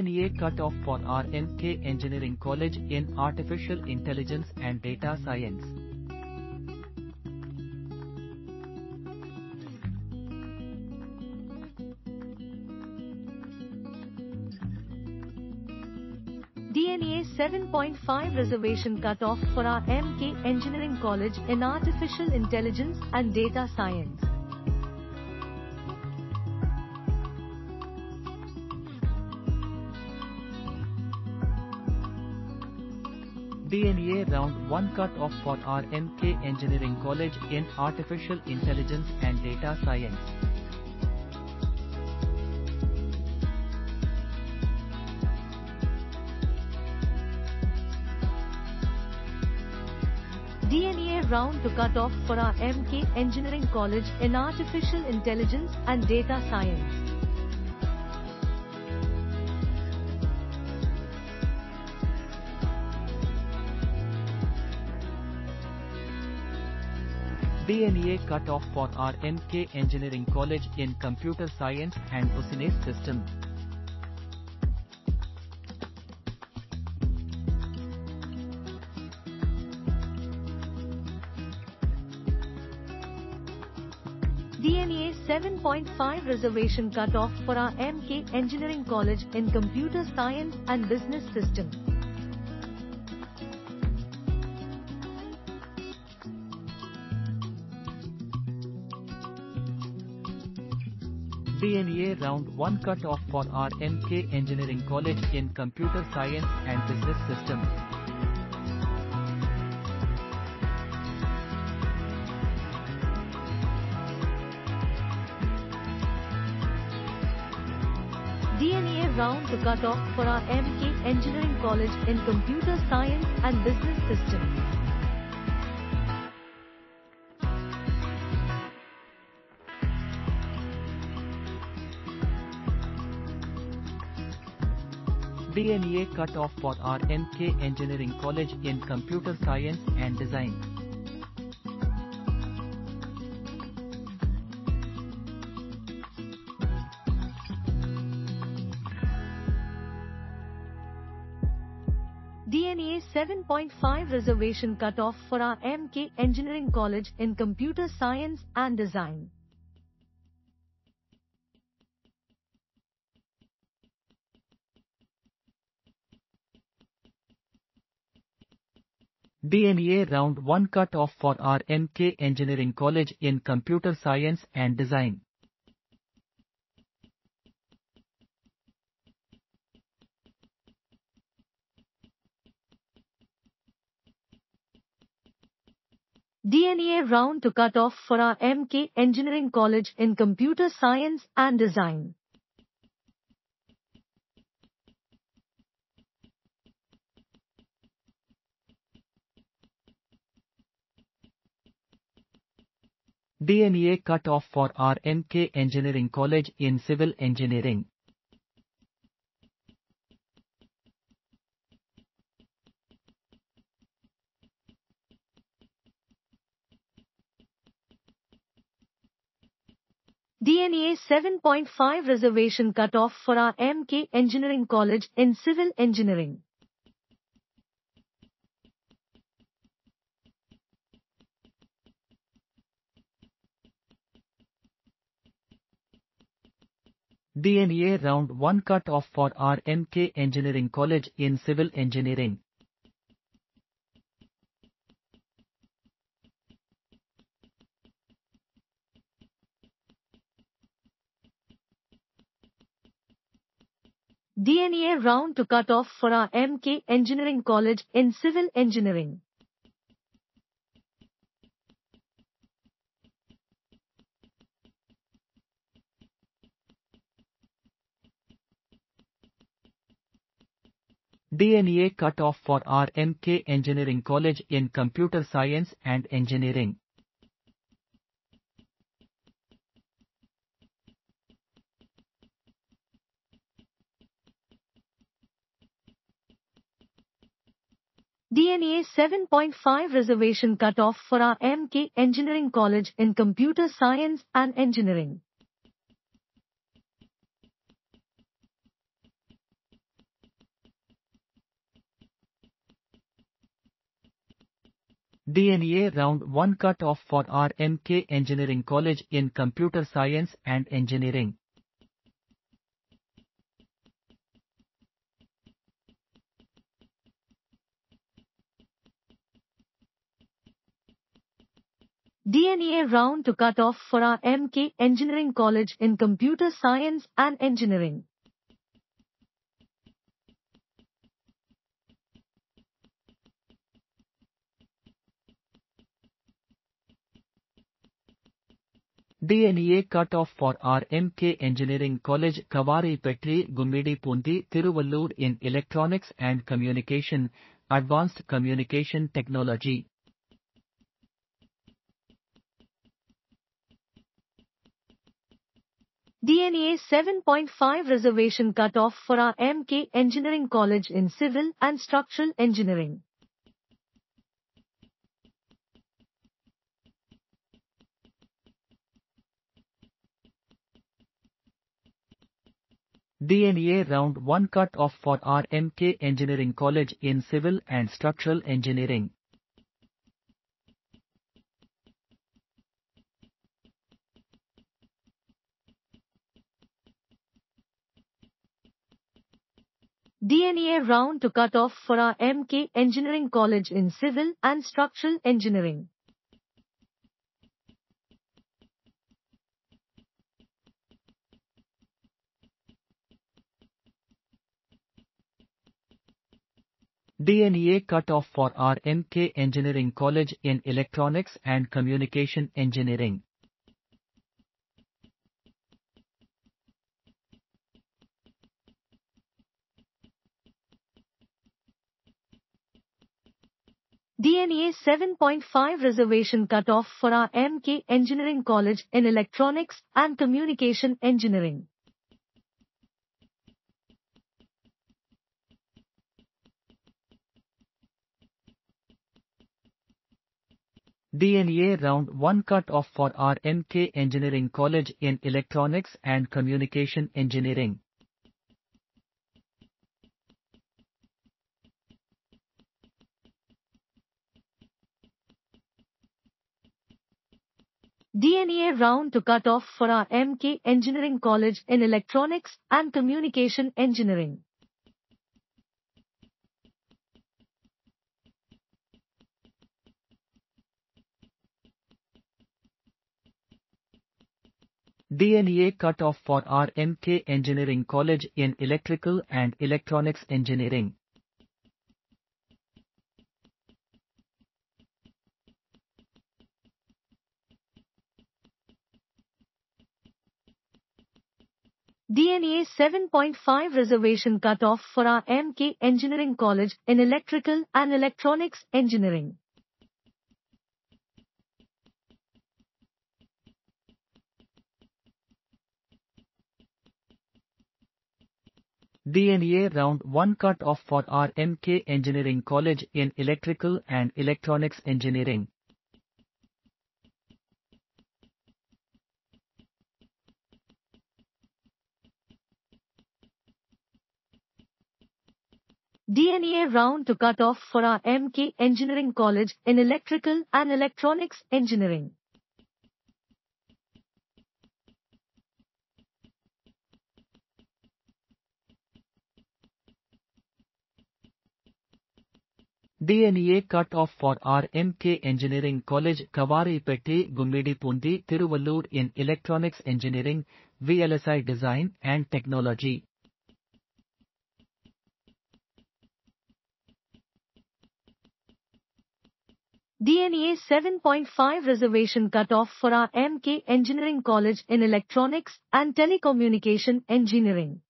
TNEA cutoff for RMK Engineering College in Artificial Intelligence and Data Science. TNEA 7.5 Reservation cutoff for RMK Engineering College in Artificial Intelligence and Data Science. TNEA Round 1 cutoff for RMK Engineering College in Artificial Intelligence and Data Science. TNEA Round 2 cutoff for RMK Engineering College in Artificial Intelligence and Data Science. TNEA cutoff for RMK Engineering College in Computer Science and Bussiness System. TNEA 7.5 Reservation cutoff for RMK Engineering College in Computer Science and Business System. TNEA Round 1 cutoff for RMK Engineering College in Computer Science and Business System. TNEA Round 2 cutoff for RMK Engineering College in Computer Science and Business System. TNEA cutoff for RMK Engineering College in Computer Science and Design. TNEA 7.5 Reservation cutoff for RMK Engineering College in Computer Science and Design. TNEA Round 1 cutoff for RMK Engineering College in Computer Science and Design. TNEA Round 2 cutoff for RMK Engineering College in Computer Science and Design. TNEA cutoff for RMK Engineering College in Civil Engineering. TNEA 7.5 Reservation cutoff for RMK Engineering College in Civil Engineering. TNEA Round 1 cutoff for RMK Engineering College in Civil Engineering. TNEA Round 2 cutoff for RMK Engineering College in Civil Engineering. TNEA cutoff for RMK Engineering College in Computer Science and Engineering. TNEA 7.5 Reservation cutoff for RMK Engineering College in Computer Science and Engineering. TNEA Round 1 cut-off for RMK Engineering College in Computer Science and Engineering. TNEA Round 2 cut-off for RMK Engineering College in Computer Science and Engineering. TNEA cut-off for RMK Engineering College Kavaraipettai Gummidipoondi Thiruvallur in Electronics and Communication, Advanced Communication Technology. TNEA 7.5 Reservation cut-off for RMK Engineering College in Civil and Structural Engineering. TNEA Round 1 cut-off for RMK Engineering College in Civil and Structural Engineering. TNEA Round 2 cut-off for RMK Engineering College in Civil and Structural Engineering. TNEA cut-off for RMK Engineering College in Electronics and Communication Engineering. TNEA 7.5 Reservation cut-off for RMK Engineering College in Electronics and Communication Engineering. TNEA Round 1 cut-off for RMK Engineering College in Electronics and Communication Engineering. TNEA Round 2 cut-off for RMK Engineering College in Electronics and Communication Engineering. TNEA cut-off for RMK Engineering College in Electrical and Electronics Engineering. TNEA 7.5 Reservation cut-off for RMK Engineering College in Electrical and Electronics Engineering. TNEA Round 1 cut-off for RMK Engineering College in Electrical and Electronics Engineering. TNEA Round 2 cut-off for RMK Engineering College in Electrical and Electronics Engineering. TNEA cut-off for RMK Engineering College Kavaraipettai Gummidipoondi Thiruvallur in Electronics Engineering, Vlsi Design and Technology. TNEA 7.5 Reservation cut-off for RMK Engineering College in Electronics and Telecommunication Engineering.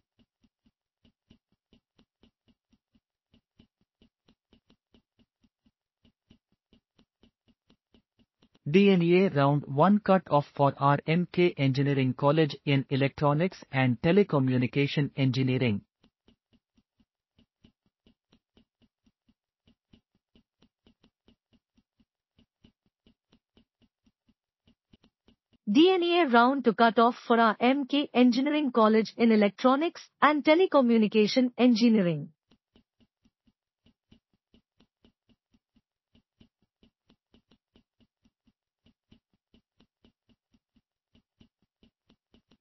TNEA Round 1 cut-off for RMK Engineering College in Electronics and Telecommunication Engineering. TNEA Round 2 cut-off for RMK Engineering College in Electronics and Telecommunication Engineering.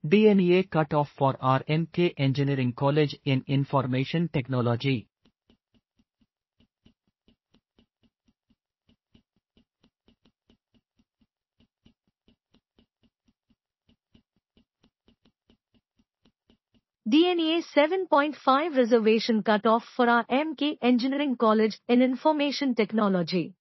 TNEA cutoff for RMK Engineering College in Information Technology. TNEA 7.5 Reservation cutoff for RMK Engineering College in Information Technology.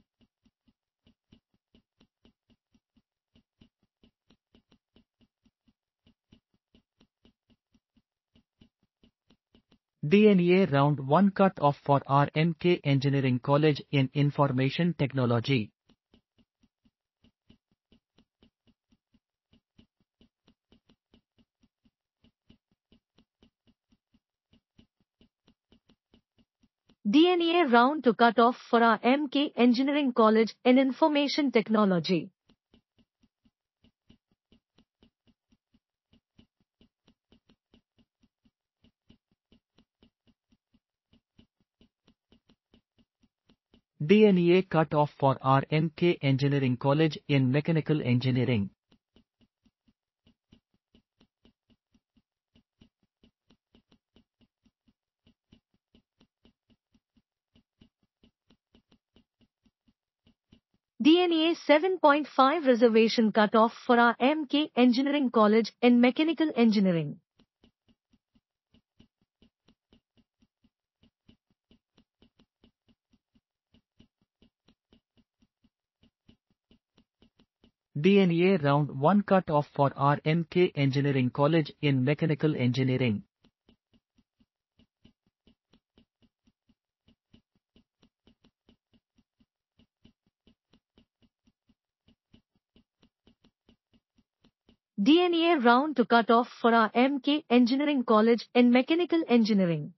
TNEA Round 1 cut-off for RMK Engineering College in Information Technology. TNEA Round 2 cut-off for RMK Engineering College in Information Technology. TNEA cut-off for RMK Engineering College in Mechanical Engineering. TNEA 7.5 Reservation cutoff for RMK Engineering College in Mechanical Engineering. TNEA Round 1 cut-off for RMK Engineering College in Mechanical Engineering. TNEA Round 2 cut-off for RMK Engineering College in Mechanical Engineering.